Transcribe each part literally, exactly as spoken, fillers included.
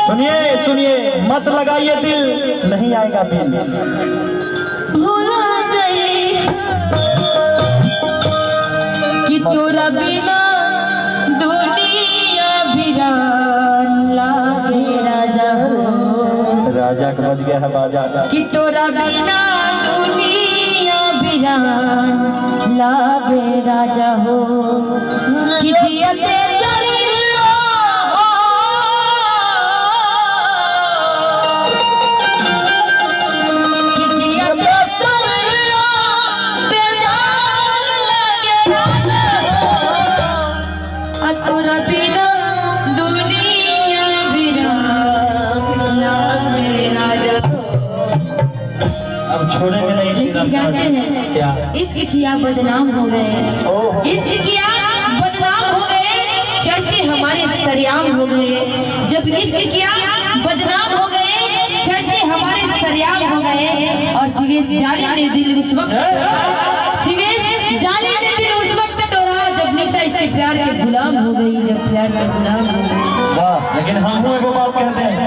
सुनिए सुनिए मत लगाइए दिल, नहीं आएगा बिल। भूला जाए कि तोरा बिना दुनिया वीरान लागे राजा हो। राजा का बज गया है बाजा कि तोरा बिना दुनिया वीरान लागे राजा हो। कि जियते छोड़ेंगे नहीं। लेकिन जानते हैं क्या इसके किया बदनाम हो गए, इसके किया बदनाम हो गए, चर्चे हमारे सरेआम हो गए। जब इसके किया बदनाम हो गए, चर्चे हमारे सरेआम हो गए। और सिवेश जाने ने दिल उस वक्त, सिवेश जाने ने दिल उस वक्त तोड़ा जब निशा इसके प्यार के गुलाम हो गई, जब प्यार के गुलाम हो गई। वाह, लेकिन हम वो बात कहते हैं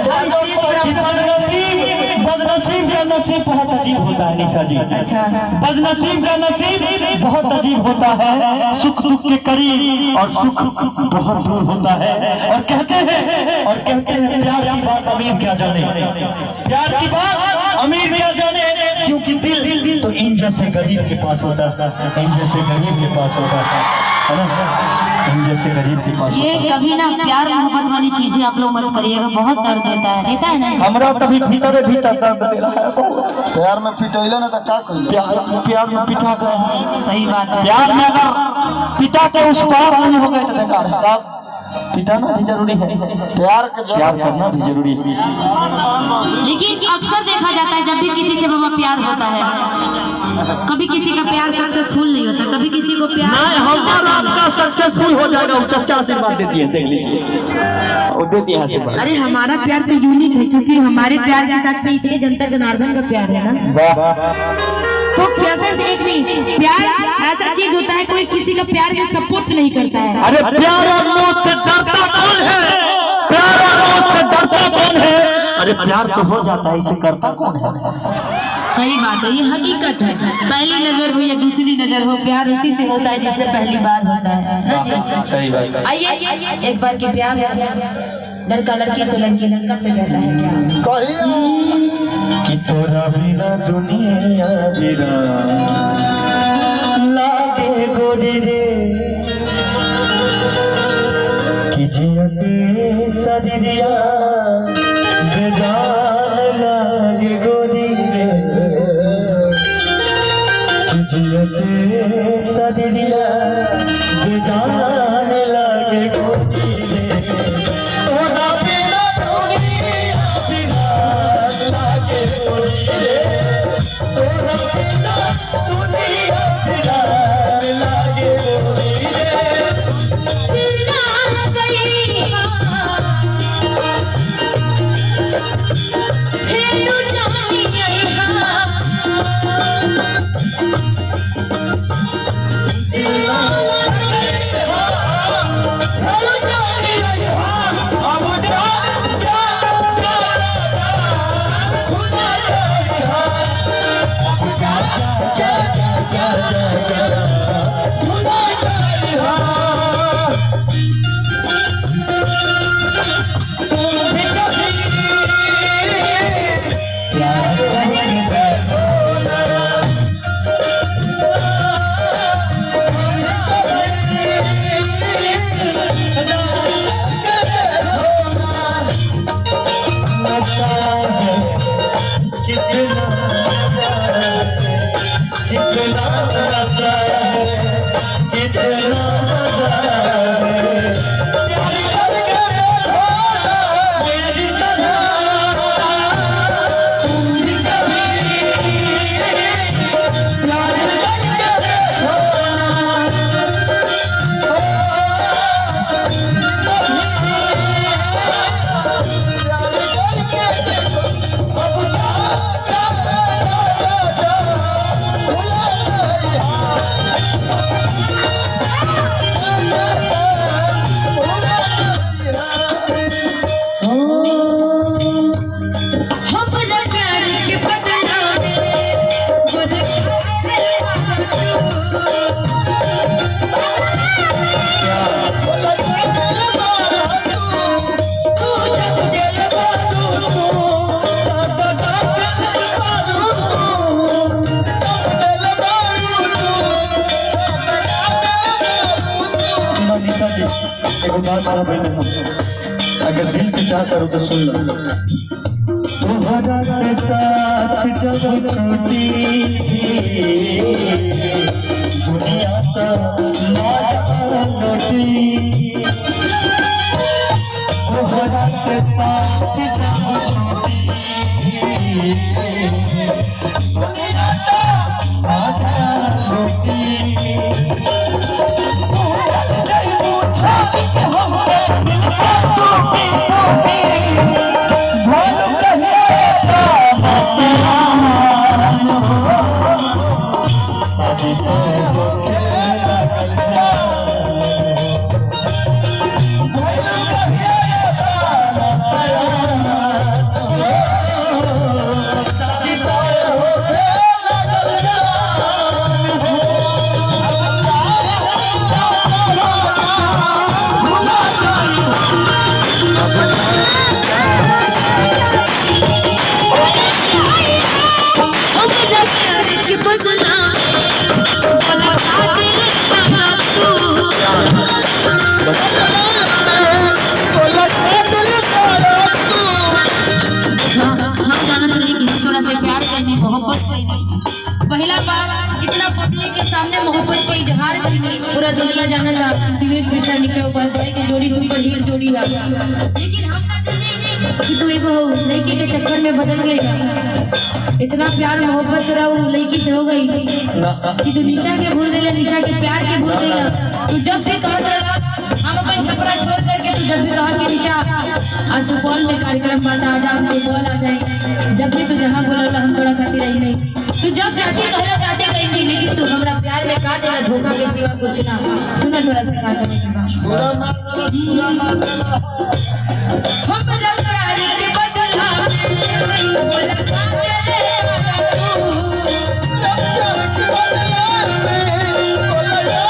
बदनसीब का नसीब बहुत अजीब होता है निशा जी। अच्छा, बदनसीब का नसीब बहुत अजीब होता है, सुख दुख के करीब और सुख बहुत दूर होता है। और कहते हैं और कहते हैं प्यार की बात अमीर क्या जाने, प्यार की बात अमीर क्या जाने, क्योंकि दिल तो इन जैसे गरीब के पास होता है, इन जैसे गरीब के पास होता है, इन जैसे गरीब के पास। ये कभी ना प्यार मोहब्बत वाली चीजें आप लोग मत करिएगा, बहुत दर्द देता है, देता है ना। हमरा तभी भीतर भीतर दर्द दे रहा है। प्यार में पिटैले ना तो क्या करिए, प्यार प्यार में पिटा कर, सही बात है। प्यार में अगर पिता के उस पार नहीं हो गए तो बेकार है। पिटाना भी जरूरी है, प्यार के प्यार करना भी जरूरी है। लेकिन अक्सर देखा जाता है जब भी किसी से बाबा प्यार होता है, कभी किसी का प्यार सक्सेसफुल नहीं होता, कभी किसी को प्यार नहीं, हमारा आपका सक्सेसफुल हो जाएगा। वो चच्चा आशीर्वाद देती है, देख लीजिए वो देती है आशीर्वाद। अरे हमारा प्यार तो यूनिक है, क्योंकि हमारे प्यार के साथ में इतने जनता जनार्दन का प्यार है ना। तो कैसे एक भी प्यार ऐसा चीज होता है, कोई किसी का प्यार का सपोर्ट नहीं करता है। अरे प्यार और मौत से डरता कौन है, प्यार और मौत से डरता कौन है। अरे प्यार तो हो जाता है, इसे करता कौन है। सही बात है, ये हकीकत है। पहली नजर हो या दूसरी नजर हो, प्यार उसी से होता है जिससे पहली बार होता है। सही बात। आइए एक बार के प्यार है, लड़का लड़की से, लड़की लड़का से कहता है क्या कि तोरा बिना दुनिया वीरान लागे गोरी रे, कि जियते सदिया बेजान लागे गोरी रे, कि जियते सदिया बेजान लागे गोरी रे। Yeah. एक बात बड़ा बहन, अगर दिल से चाहता हो तो सुन लो। तुम्हारा से साथ जब छूटी दुनिया तो ना लौटी, तुम्हारा से साथ जब छूटी दुनिया तो ना लौटी। पहला बार इतना पब्लिक के सामने मोहब्बत का इजहार करेंगे, पूरा दुनिया जाना चाहता है दिवेश मिश्रा निशा उपाध्याय की जोड़ी सुपर हिट जोड़ी है। लेकिन हम ना जानेंगे कि तू एगो लड़की के चक्कर में बदल गई, इतना प्यार मोहब्बत तेरा वो लड़की से हो गई कि तू निशा के भूल गई, निशा के प्यार के भूल गई। तू जब भी कहत रहा हम अपन छपरा छोड़ करके, तू जब भी कहा कि निशा आज सुपौल में कार्यक्रम बांटा आ जा, हम सुपौल आ जाए, जब भी तू जहाँ बोला हम थोड़ा खाती रही नहीं, तू जब जाती कहला जाती कहीं, लेकिन तू हमरा प्यार में काट देला धोखा के सिवा कुछ ना। सुना थोड़ा सा गाना पूरा मार देला, पूरा मार देला। हम जब करारी के बदला बोला काटे ले वाला तू, जब के बदला में बोला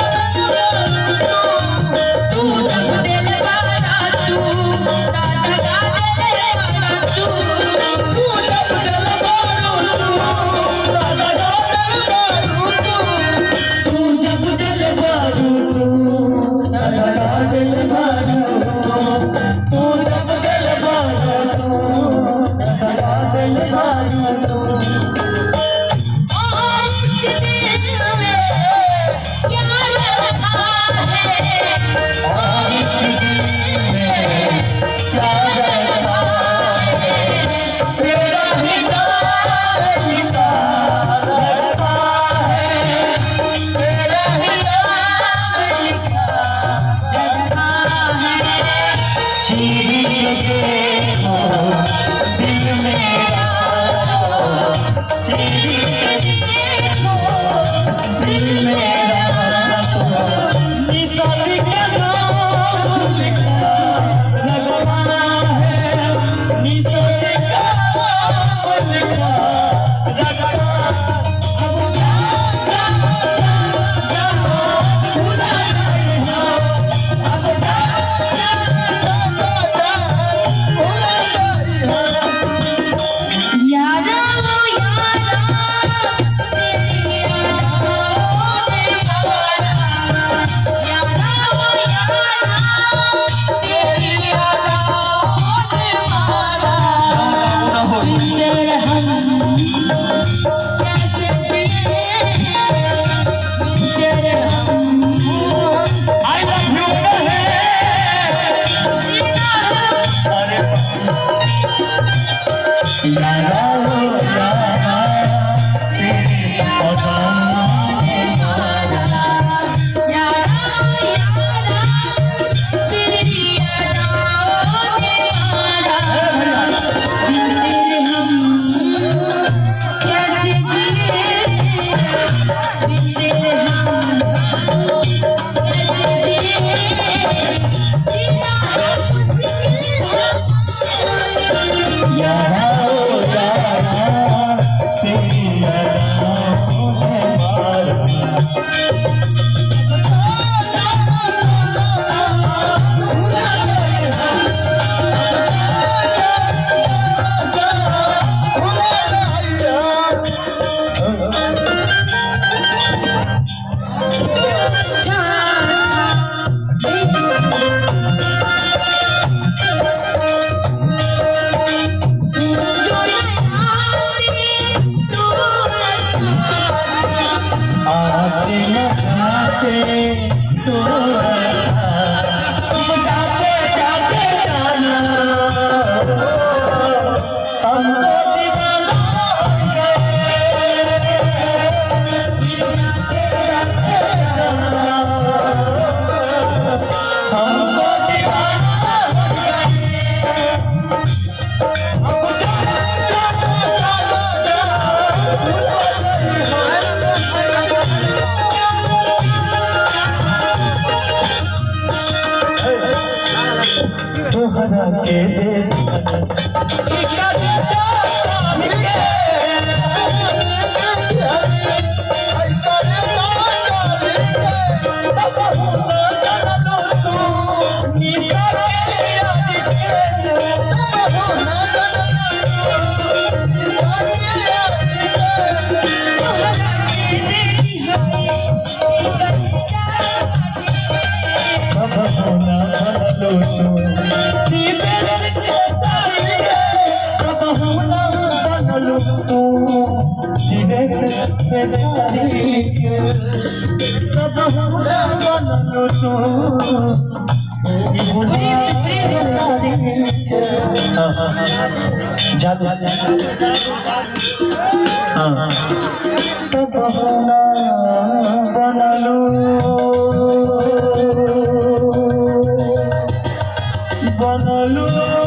तू, जब दिल वाला तू दादा गा दे वाला तू, तू जब दिल वाला तू, जब दिल बारू तू दादा दिल बारू तू, जब दिल बारू तू दादा दिल बारू तू। तोहरा के दे जा जा बनलू बनलू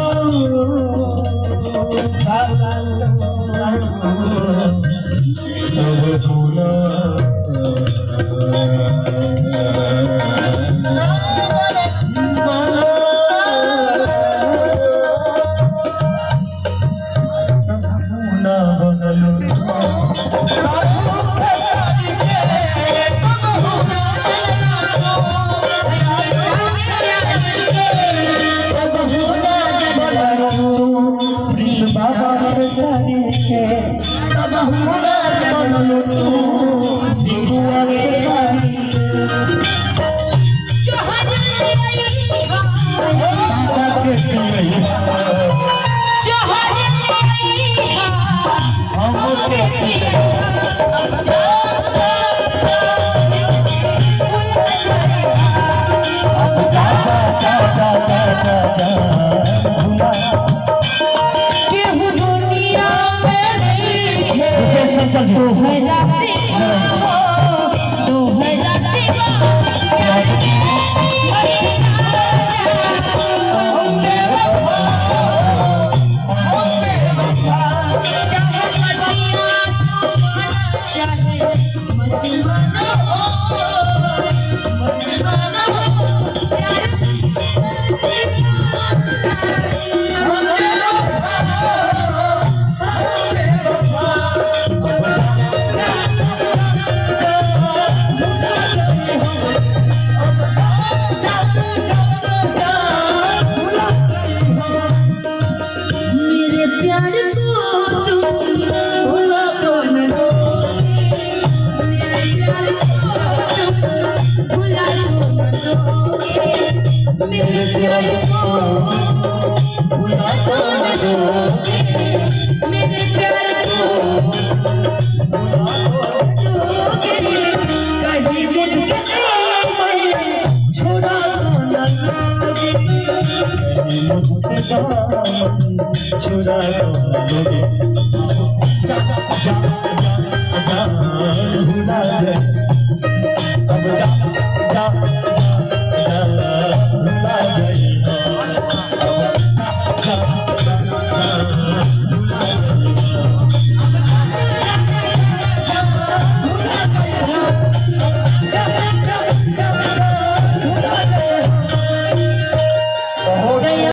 छुड़ा लोगे जा जा जा भुला जाए